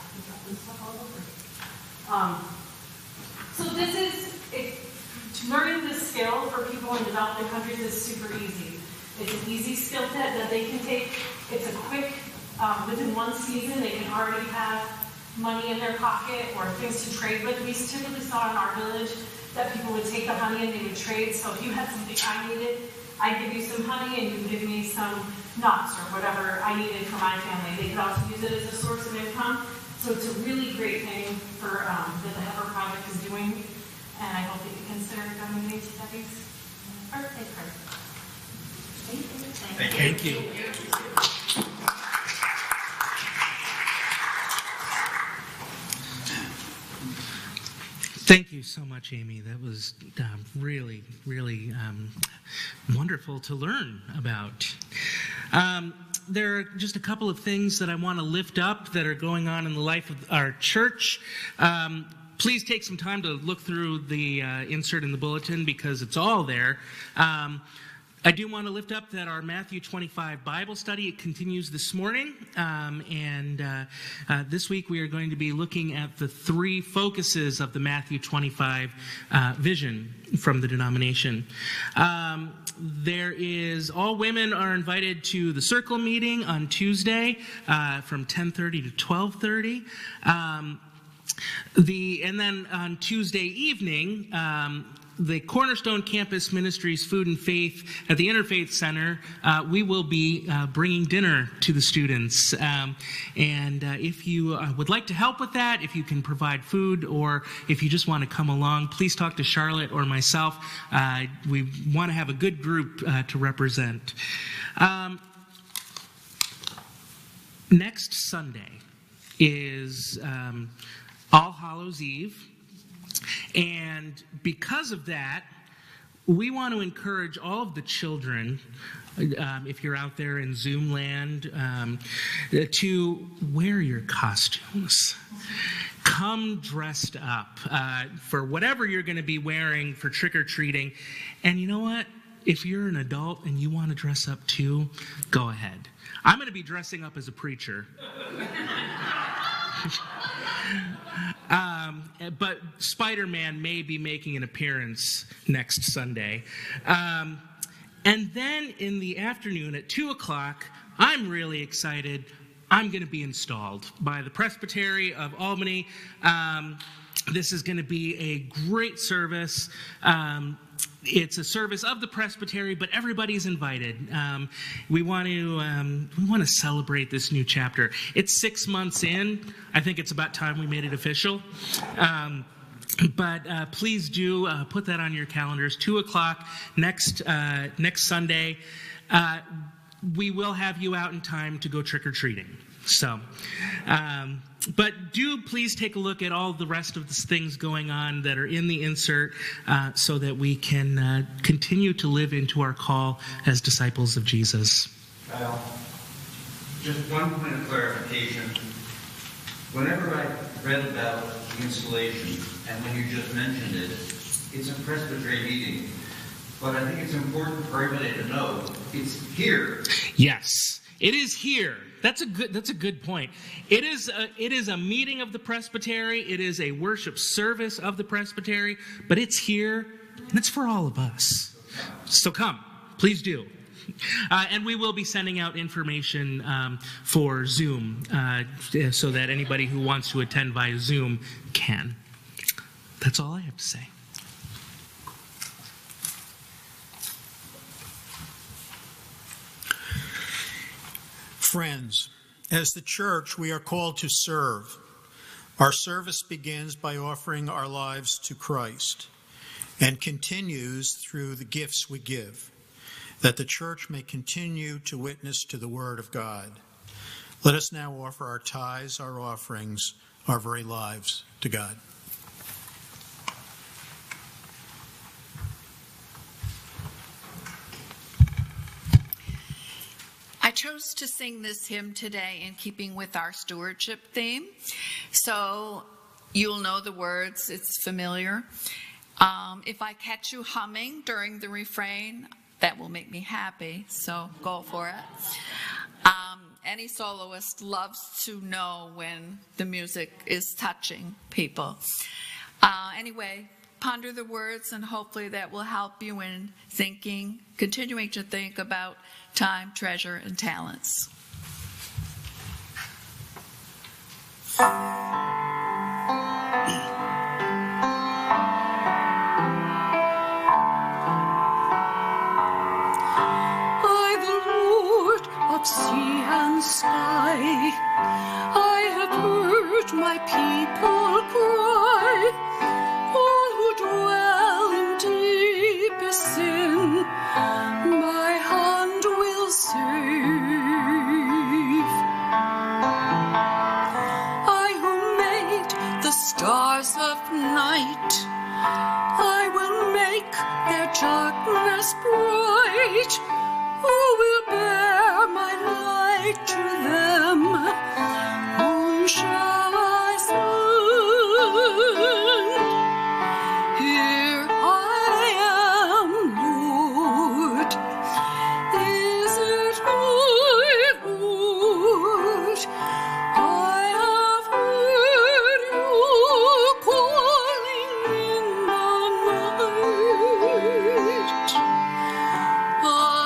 So this is, learning this skill for people in developing countries is super easy. It's an easy skill set that they can take. It's a quick, within one season, they can already have money in their pocket or things to trade with. We typically saw in our village that people would take the honey and they would trade. So if you had something I needed, I'd give you some honey and you would give me some nuts or whatever I needed for my family. They could also use it as a source of income. So it's a really great thing for that the Heifer Project is doing. And I hope that you consider donating to Debbie's birthday party. Thank you. Thank you so much, Amy. That was really, really wonderful to learn about. There are just a couple of things that I want to lift up that are going on in the life of our church. Please take some time to look through the insert in the bulletin because it's all there. I do want to lift up that our Matthew 25 Bible study, it continues this morning. This week we are going to be looking at the 3 focuses of the Matthew 25 vision from the denomination. All women are invited to the circle meeting on Tuesday from 10:30 to 12:30. And then on Tuesday evening, the Cornerstone Campus Ministries Food and Faith at the Interfaith Center, we will be bringing dinner to the students. And if you would like to help with that, if you can provide food, or if you just want to come along, please talk to Charlotte or myself. We want to have a good group to represent. Next Sunday is All Hallows Eve. And because of that, we want to encourage all of the children, if you're out there in Zoom land, to wear your costumes. Come dressed up for whatever you're going to be wearing for trick-or-treating. And you know what? If you're an adult and you want to dress up too, go ahead. I'm going to be dressing up as a preacher. But Spider-Man may be making an appearance next Sunday. And then in the afternoon at 2 o'clock, I'm really excited. I'm going to be installed by the Presbytery of Albany. This is going to be a great service. It's a service of the Presbytery, but everybody's invited. We want to celebrate this new chapter. It's 6 months in. I think it's about time we made it official. But please do put that on your calendars. 2 o'clock next Sunday. We will have you out in time to go trick-or-treating. So, but do please take a look at all the rest of the things going on that are in the insert so that we can continue to live into our call as disciples of Jesus. Kyle, just one point of clarification. Whenever I read about the installation, and when you just mentioned it, it's a presbytery meeting. But I think it's important for everybody to know it's here. Yes, it is here. That's a good point. It is a meeting of the Presbytery. It is a worship service of the Presbytery, but it's here, and it's for all of us. So come, please do. And we will be sending out information for Zoom so that anybody who wants to attend via Zoom can. That's all I have to say. Friends, as the church, we are called to serve. Our service begins by offering our lives to Christ and continues through the gifts we give, that the church may continue to witness to the Word of God. Let us now offer our tithes, our offerings, our very lives to God. I chose to sing this hymn today in keeping with our stewardship theme. So you'll know the words, it's familiar. If I catch you humming during the refrain, that will make me happy, so go for it. Any soloist loves to know when the music is touching people. Anyway, ponder the words, and hopefully that will help you in thinking, continuing to think about time, treasure, and talents. I, the Lord of sea and sky, I have heard my people cry, all who dwell in deepest sin, my hand will save. I who made the stars of night, I will make their darkness bright. Who will bear my light to them? Whom shall I send? Here I am, Lord. Is it I, Lord? I have heard you calling in the night.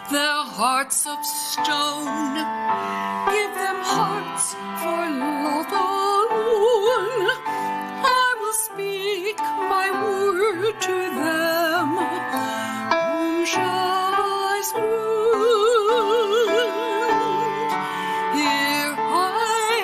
their hearts of stone. Give them hearts for love alone. I will speak my word to them. Whom shall I wound? Here I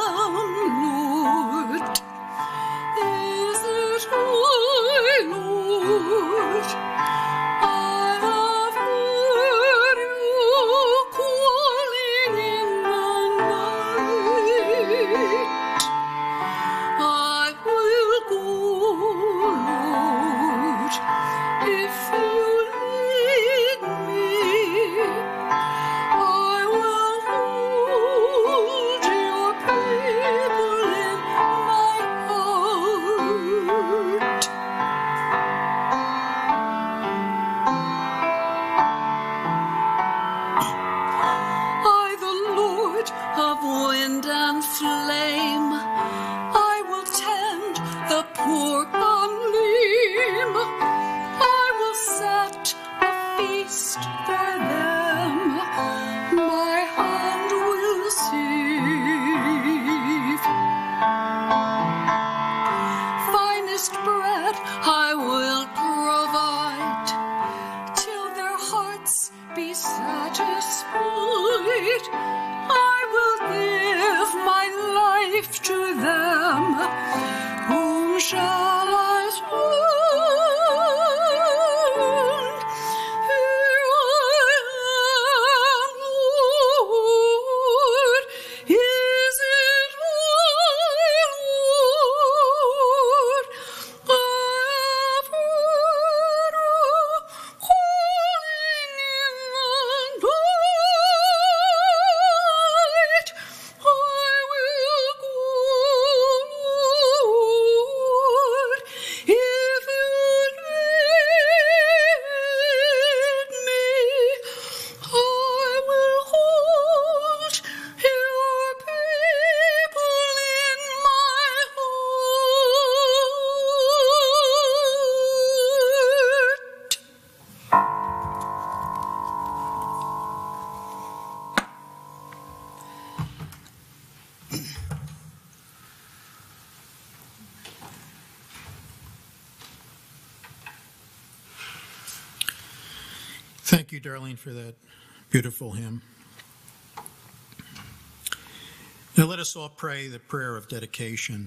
am, Lord. Is it I, Lord? I have heard you calling in the night. I will go, Lord, if you lead me. I will hold your people in my heart. I, the Lord of wind and flame, I will tend the poor unleam. I will set a feast for them. My hand will save. Finest bread I will provide, till their hearts be satisfied. I will give my life to them. Whom shall I wound? Here I am, Lord. Is it I, Lord? I have heard you calling in the night. I will go, Lord, if you lead me. I will hold your people in my heart. Thank you, Darlene, for that beautiful hymn. Now let us all pray the prayer of dedication.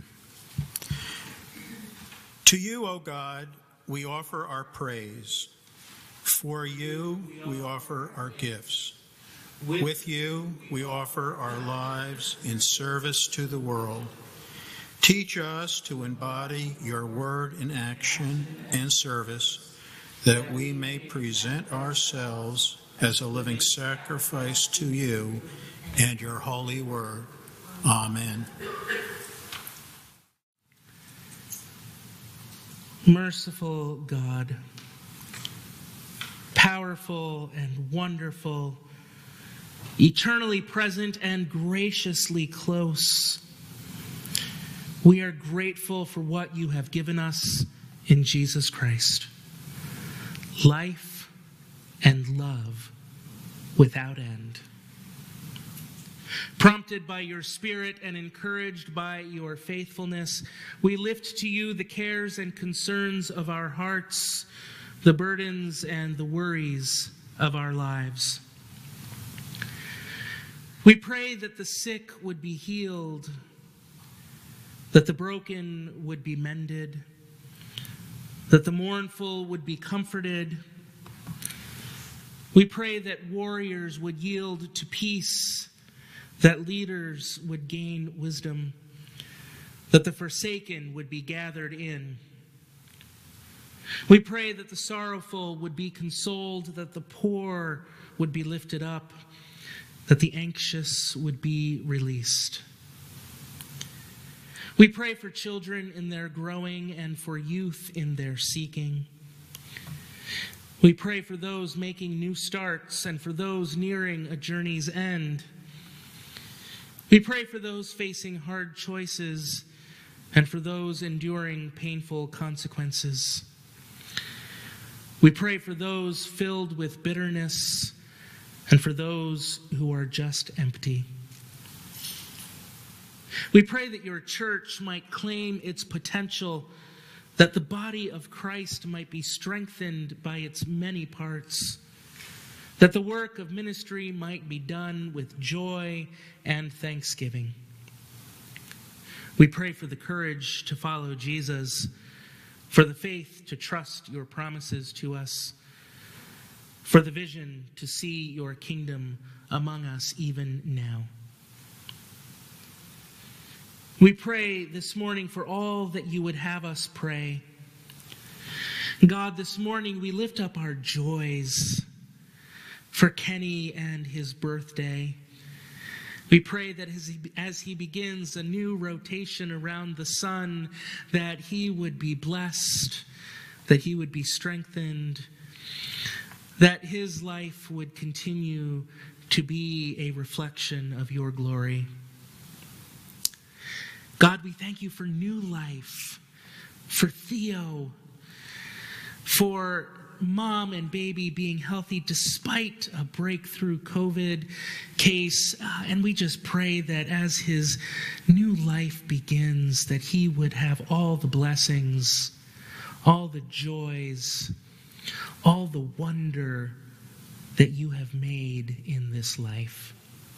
To you, O God, we offer our praise. For you, we offer our gifts. With you, we offer our lives in service to the world. Teach us to embody your word in action and service, that we may present ourselves as a living sacrifice to you and your holy word. Amen. Merciful God, powerful and wonderful, eternally present and graciously close, we are grateful for what you have given us in Jesus Christ. Life and love without end. Prompted by your Spirit and encouraged by your faithfulness, we lift to you the cares and concerns of our hearts, the burdens and the worries of our lives. We pray that the sick would be healed, that the broken would be mended, that the mournful would be comforted. We pray that warriors would yield to peace, that leaders would gain wisdom, that the forsaken would be gathered in. We pray that the sorrowful would be consoled, that the poor would be lifted up, that the anxious would be released. We pray for children in their growing and for youth in their seeking. We pray for those making new starts and for those nearing a journey's end. We pray for those facing hard choices and for those enduring painful consequences. We pray for those filled with bitterness and for those who are just empty. We pray that your church might claim its potential, that the body of Christ might be strengthened by its many parts, that the work of ministry might be done with joy and thanksgiving. We pray for the courage to follow Jesus, for the faith to trust your promises to us, for the vision to see your kingdom among us even now. We pray this morning for all that you would have us pray. God, this morning we lift up our joys for Kenny and his birthday. We pray that as he begins a new rotation around the sun, that he would be blessed, that he would be strengthened, that his life would continue to be a reflection of your glory. God, we thank you for new life, for Theo, for mom and baby being healthy despite a breakthrough COVID case. And we just pray that as his new life begins, that he would have all the blessings, all the joys, all the wonder that you have made in this life.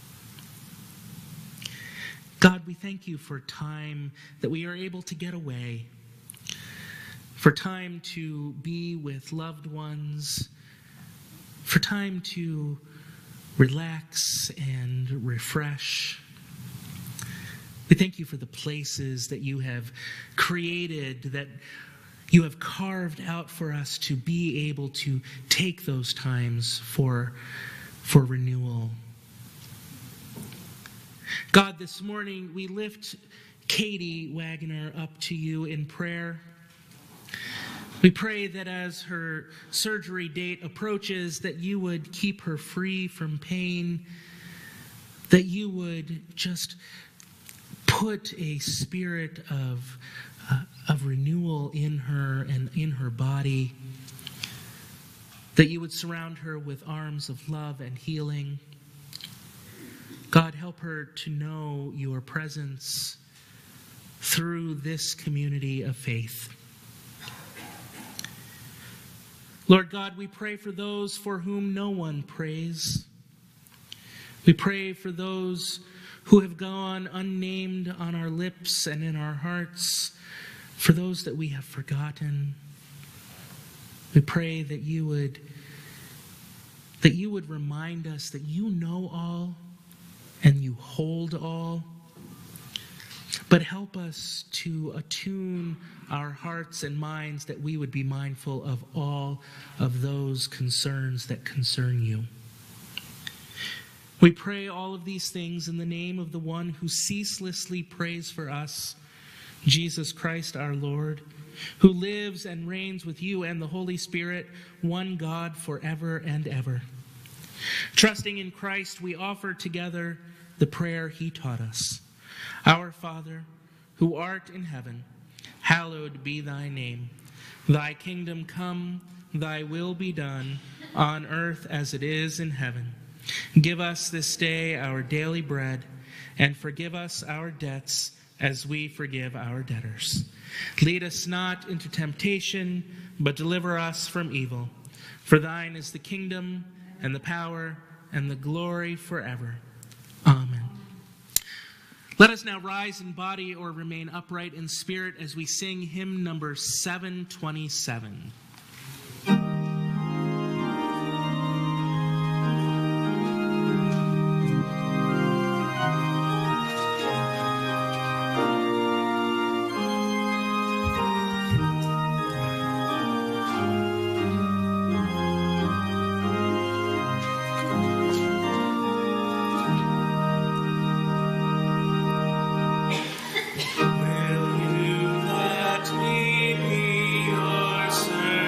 God, we thank you for time that we are able to get away, for time to be with loved ones, for time to relax and refresh. We thank you for the places that you have created, that you have carved out for us to be able to take those times for renewal. God, this morning we lift Katie Wagner up to you in prayer. We pray that as her surgery date approaches, that you would keep her free from pain, that you would just put a spirit of renewal in her and in her body, that you would surround her with arms of love and healing. God, help her to know your presence through this community of faith. Lord God, we pray for those for whom no one prays. We pray for those who have gone unnamed on our lips and in our hearts, for those that we have forgotten. We pray that you would remind us that you know all, and you hold all. But help us to attune our hearts and minds that we would be mindful of all of those concerns that concern you. We pray all of these things in the name of the one who ceaselessly prays for us, Jesus Christ our Lord, who lives and reigns with you and the Holy Spirit, one God forever and ever. Trusting in Christ, we offer together the prayer he taught us. Our Father, who art in heaven, hallowed be thy name. Thy kingdom come, thy will be done, on earth as it is in heaven. Give us this day our daily bread, and forgive us our debts as we forgive our debtors. Lead us not into temptation, but deliver us from evil. For thine is the kingdom, and the power, and the glory forever. Amen. Let us now rise in body or remain upright in spirit as we sing hymn number 727. Will you let me be your servant?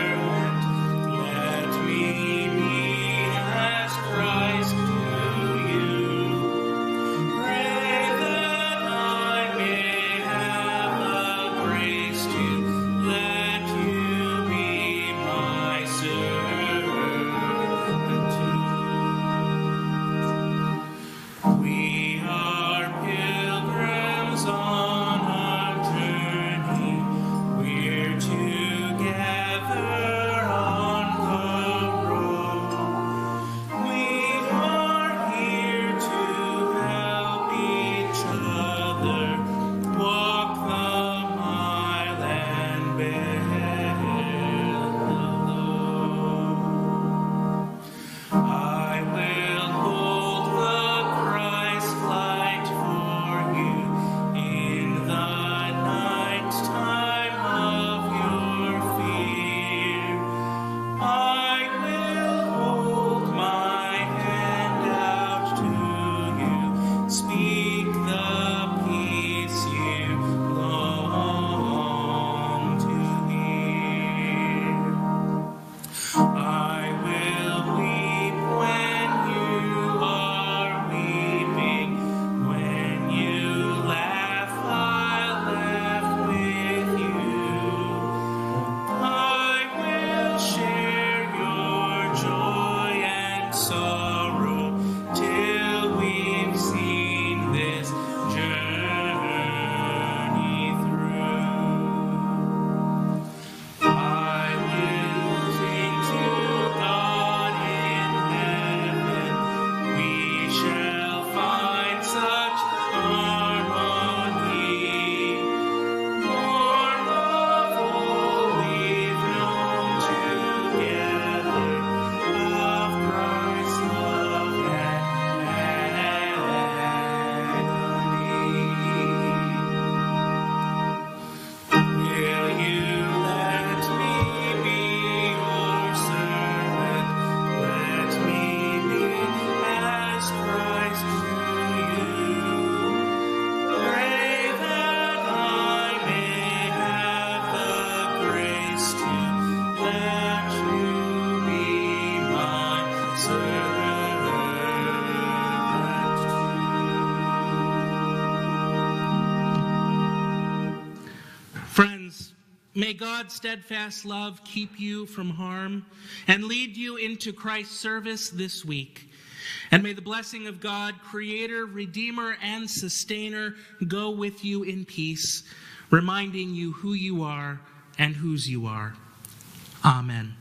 may God's steadfast love keep you from harm and lead you into Christ's service this week. And may the blessing of God, Creator, Redeemer, and Sustainer, go with you in peace, reminding you who you are and whose you are. Amen.